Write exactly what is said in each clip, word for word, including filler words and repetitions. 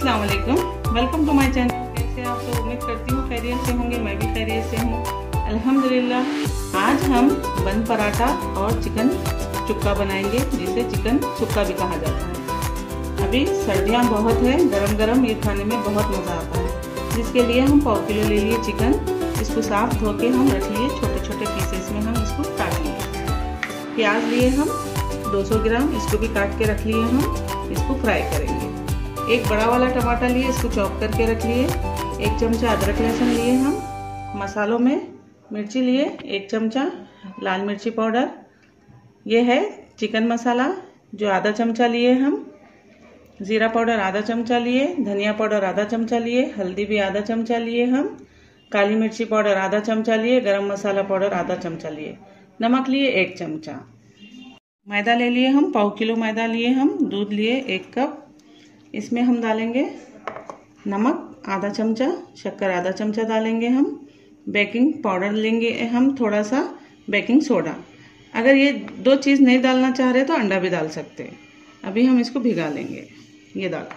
अस्सलाम वालेकुम, welcome to my channel. कैसे आप तो उम्मीद करती हूँ खैरियत से होंगे, मैं भी खैरियत से हूँ अल्हम्दुलिल्लाह। आज हम बन पराठा और चिकन चुक्का बनाएंगे, जिसे चिकन सुक्का भी कहा जाता है। अभी सर्दियाँ बहुत है, गरम गरम ये खाने में बहुत मज़ा आता है। जिसके लिए हम पाव किलो ले लिए चिकन, इसको साफ धो के हम रख लिए छोटे छोटे पीसेस में, हम इसको काट लिए। प्याज लिए हम दो सौ ग्राम, इसको भी काट के रख लिए, हम इसको फ्राई करेंगे। एक बड़ा वाला टमाटर लिए, इसको चॉप करके रख लिए। एक चमचा अदरक लहसुन लिए हम। मसालों में मिर्ची लिए, एक चमचा लाल मिर्ची पाउडर, ये है चिकन मसाला जो आधा चमचा लिए हम। ज़ीरा पाउडर आधा चमचा लिए, धनिया पाउडर आधा चमचा लिए, हल्दी भी आधा चमचा लिए हम, काली मिर्ची पाउडर आधा चमचा लिए, गरम मसाला पाउडर आधा चमचा लिए, नमक लिए एक चमचा। मैदा ले लिए हम, पाव किलो मैदा लिए हम। दूध लिए एक कप, इसमें हम डालेंगे नमक आधा चमचा, शक्कर आधा चमचा डालेंगे हम। बेकिंग पाउडर लेंगे हम, थोड़ा सा बेकिंग सोडा। अगर ये दो चीज़ नहीं डालना चाह रहे तो अंडा भी डाल सकते हैं। अभी हम इसको भिगा लेंगे, ये डाल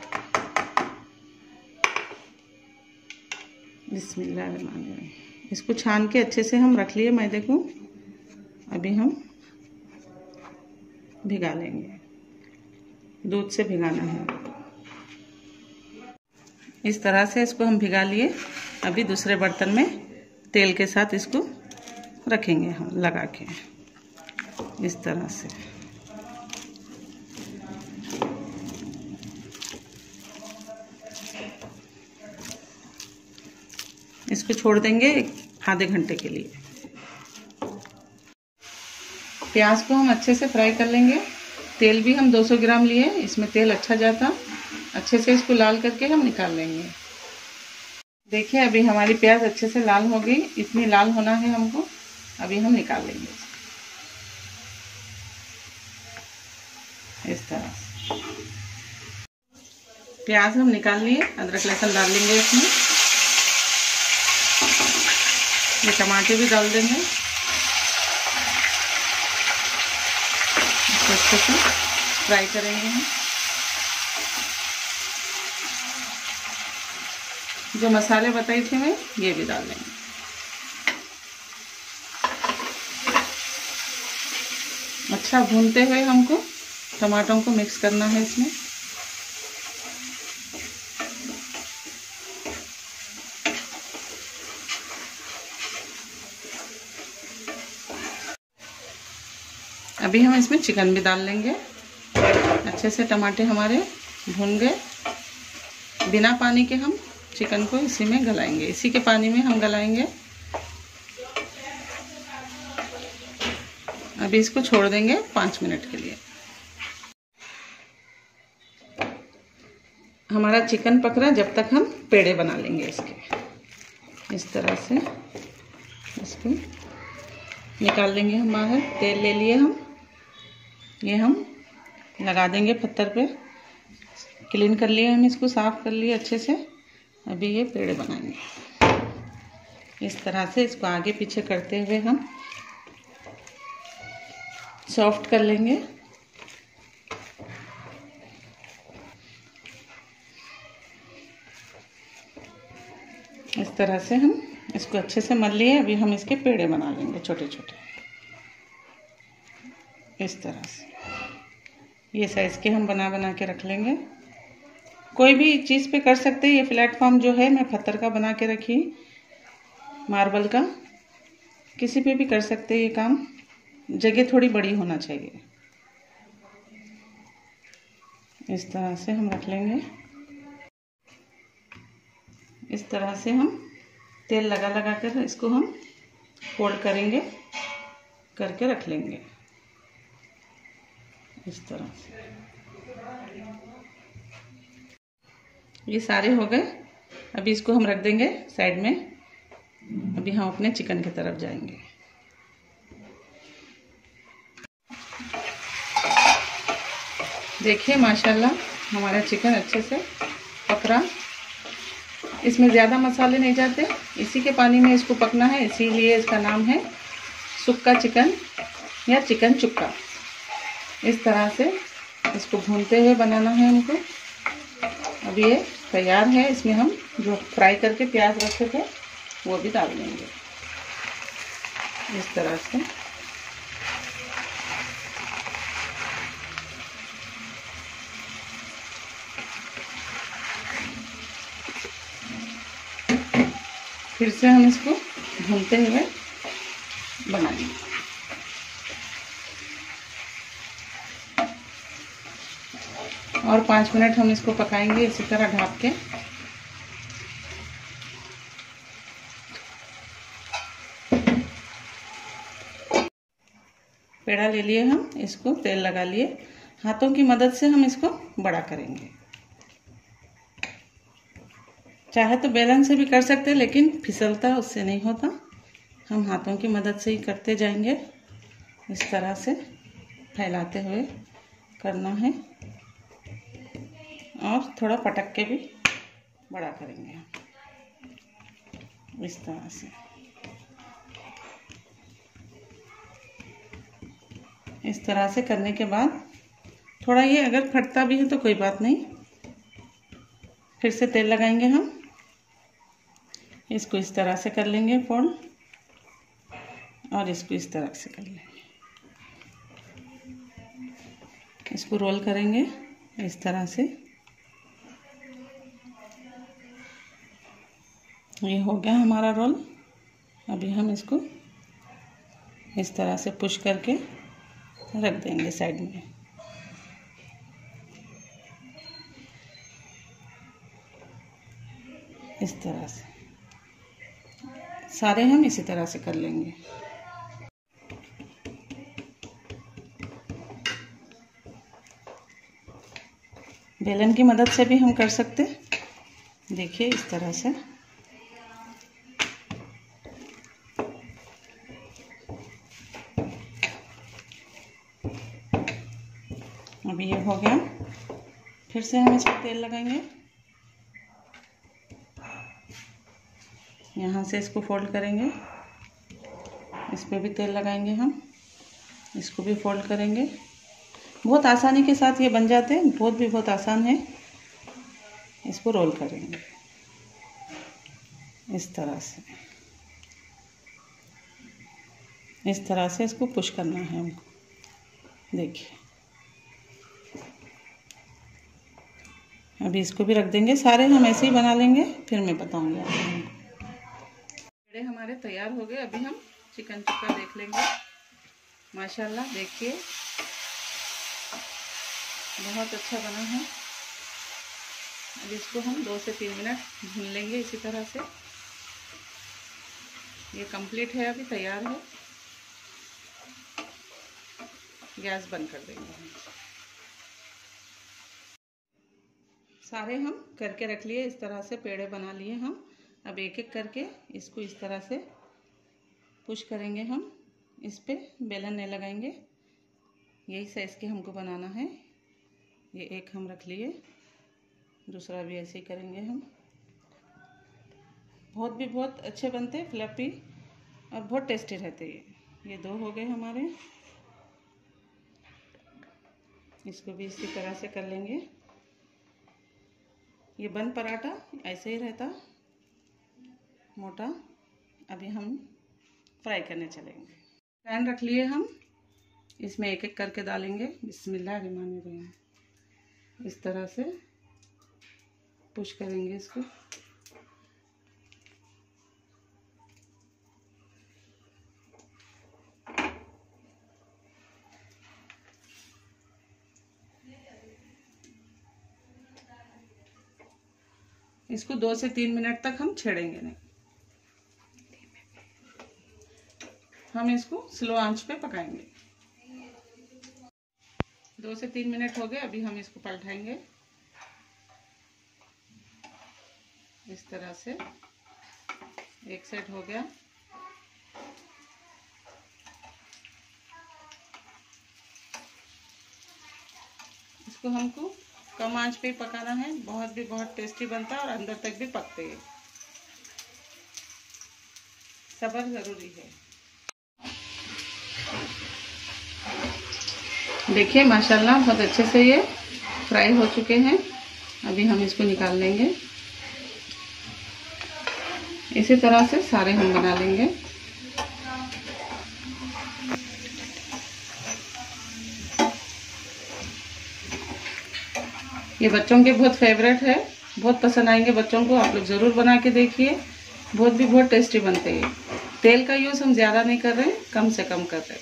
बिस्मिल्लाह। इसको छान के अच्छे से हम रख लिए मैदे को, अभी हम भिगा लेंगे। दूध से भिगाना है, इस तरह से इसको हम भिगा लिए। अभी दूसरे बर्तन में तेल के साथ इसको रखेंगे हम लगा के, इस तरह से। इसको छोड़ देंगे आधे घंटे के लिए। प्याज को हम अच्छे से फ्राई कर लेंगे। तेल भी हम दो सौ ग्राम लिए, इसमें तेल अच्छा जाता। अच्छे से इसको लाल करके हम निकाल लेंगे। देखिए अभी हमारी प्याज अच्छे से लाल हो गई, इतनी लाल होना है हमको। अभी हम निकाल लेंगे इस तरह से। प्याज हम निकाल लिए, अदरक लहसुन डाल लेंगे इसमें। ये टमाटर भी डाल देंगे, इसको अच्छे से फ्राई करेंगे हम। जो मसाले बताई थी मैं, ये भी डाल देंगे। अच्छा भूनते हुए हमको टमाटरों को मिक्स करना है इसमें। अभी हम इसमें चिकन भी डाल लेंगे। अच्छे से टमाटर हमारे भून गए। बिना पानी के हम चिकन को इसी में गलाएंगे, इसी के पानी में हम गलाएंगे। अभी इसको छोड़ देंगे पाँच मिनट के लिए। हमारा चिकन पक रहा, जब तक हम पेड़े बना लेंगे इसके। इस तरह से इसको निकाल लेंगे हम बाहर। तेल ले लिए हम, ये हम लगा देंगे पत्थर पे। क्लीन कर लिए हम, इसको साफ कर लिए अच्छे से। अभी ये पेड़े बनाएंगे इस तरह से। इसको आगे पीछे करते हुए हम सॉफ्ट कर लेंगे। इस तरह से हम इसको अच्छे से मल लिए। अभी हम इसके पेड़े बना लेंगे छोटे छोटे, इस तरह से। ये साइज के हम बना बना के रख लेंगे। कोई भी चीज़ पे कर सकते हैं। ये प्लेटफॉर्म जो है मैं पत्थर का बना के रखी, मार्बल का। किसी पे भी कर सकते हैं ये काम, जगह थोड़ी बड़ी होना चाहिए। इस तरह से हम रख लेंगे। इस तरह से हम तेल लगा लगा कर इसको हम फोल्ड करेंगे, करके रख लेंगे इस तरह से। ये सारे हो गए। अभी इसको हम रख देंगे साइड में। अभी हम अपने चिकन की तरफ जाएंगे। देखिए माशाल्लाह हमारा चिकन अच्छे से पक रहा। इसमें ज़्यादा मसाले नहीं जाते, इसी के पानी में इसको पकना है, इसीलिए इसका नाम है सुक्का चिकन या चिकन चुक्का। इस तरह से इसको भूनते हुए बनाना है हमको। अब ये तैयार है। इसमें हम जो फ्राई करके प्याज रखे थे वो भी डाल देंगे इस तरह से। फिर से हम इसको भूनते हुए बनाएंगे। और पाँच मिनट हम इसको पकाएंगे इसी तरह ढक के। पेड़ा ले लिए हम, इसको तेल लगा लिए, हाथों की मदद से हम इसको बड़ा करेंगे। चाहे तो बेलन से भी कर सकते हैं, लेकिन फिसलता उससे नहीं होता। हम हाथों की मदद से ही करते जाएंगे। इस तरह से फैलाते हुए करना है और थोड़ा पटक के भी बड़ा करेंगे इस तरह से। इस तरह से करने के बाद थोड़ा ये अगर फटता भी है तो कोई बात नहीं, फिर से तेल लगाएंगे हम। इसको इस तरह से कर लेंगे फोल्ड और इसको इस तरह से कर लेंगे। इसको रोल करेंगे इस तरह से। ये हो गया हमारा रोल। अभी हम इसको इस तरह से पुश करके रख देंगे साइड में। इस तरह से सारे हम इसी तरह से कर लेंगे। बेलन की मदद से भी हम कर सकते, देखिए इस तरह से। अभी ये हो गया, फिर से हम इसको तेल लगाएंगे। यहाँ से इसको फोल्ड करेंगे, इस पे भी तेल लगाएंगे हम, इसको भी फोल्ड करेंगे। बहुत आसानी के साथ ये बन जाते हैं, बहुत भी बहुत आसान है। इसको रोल करेंगे इस तरह से। इस तरह से इसको पुश करना है हमको, देखिए। अभी इसको भी रख देंगे, सारे हम ऐसे ही बना लेंगे, फिर मैं बताऊंगी आपको। पेड़े हमारे तैयार हो गए। अभी हम चिकन टिक्का देख लेंगे। माशाल्लाह देखिए बहुत अच्छा बना है। अब इसको हम दो से तीन मिनट भून लेंगे इसी तरह से। ये कंप्लीट है, अभी तैयार है। गैस बंद कर देंगे हम। सारे हम करके रख लिए, इस तरह से पेड़े बना लिए हम। अब एक एक करके इसको इस तरह से पुश करेंगे हम। इस पे बेलन नहीं लगाएंगे, यही साइज़ के हमको बनाना है। ये एक हम रख लिए, दूसरा भी ऐसे ही करेंगे हम। बहुत भी बहुत अच्छे बनते, फ्लफी और बहुत टेस्टी रहते ये। ये दो हो गए हमारे, इसको भी इसी तरह से कर लेंगे। ये बन पराठा ऐसे ही रहता, मोटा। अभी हम फ्राई करने चलेंगे। पैन रख लिए हम, इसमें एक एक करके डालेंगे। बिस्मिल्लाहिर्रहमानिर्रहीम। इस तरह से पुश करेंगे इसको। इसको दो से तीन मिनट तक हम छेड़ेंगे नहीं, हम इसको स्लो आंच पे पकाएंगे। दो से तीन मिनट हो गए। अभी हम इसको पलटाएंगे इस तरह से। एक साइड हो गया, इसको हमको कम आंच पे ही पकाना है। बहुत भी बहुत टेस्टी बनता है और अंदर तक भी पकते हैं। सब्र जरूरी है। देखिए माशाल्लाह बहुत अच्छे से ये फ्राई हो चुके हैं। अभी हम इसको निकाल लेंगे। इसी तरह से सारे हम बना लेंगे। ये बच्चों के बहुत फेवरेट है, बहुत पसंद आएंगे बच्चों को। आप लोग ज़रूर बना के देखिए, बहुत भी बहुत टेस्टी बनते हैं। तेल का यूज़ हम ज़्यादा नहीं कर रहे, कम से कम कर रहे।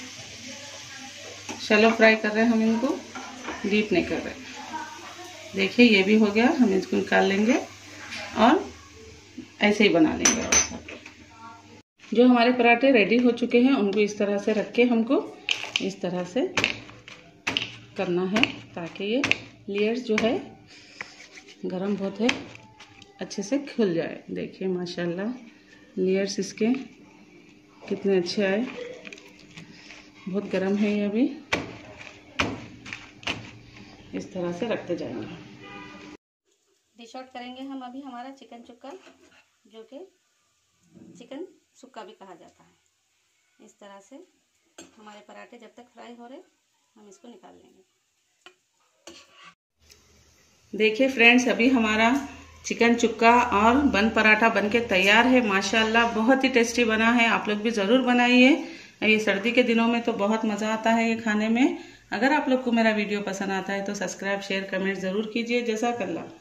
शैलो फ्राई कर रहे हैं हम इनको, डीप नहीं कर रहे। देखिए ये भी हो गया, हम इसको निकाल लेंगे और ऐसे ही बना लेंगे। और सब जो हमारे पराठे रेडी हो चुके हैं उनको इस तरह से रख के हमको इस तरह से करना है, ताकि ये लेयर्स जो है गरम बहुत है, अच्छे से खुल जाए। देखिए माशाल्लाह लेयर्स इसके कितने अच्छे आए। बहुत गरम है ये अभी। इस तरह से रखते जाएंगे। डिश आउट करेंगे हम अभी हमारा चिकन चुक्का, जो कि चिकन सुक्का भी कहा जाता है। इस तरह से हमारे पराठे जब तक फ्राई हो रहे हम इसको निकाल लेंगे। देखिए फ्रेंड्स, अभी हमारा चिकन चुक्का और बन पराठा बनके तैयार है। माशाल्लाह बहुत ही टेस्टी बना है। आप लोग भी ज़रूर बनाइए। ये सर्दी के दिनों में तो बहुत मज़ा आता है ये खाने में। अगर आप लोग को मेरा वीडियो पसंद आता है तो सब्सक्राइब, शेयर, कमेंट ज़रूर कीजिए। जज़ाकल्लाह।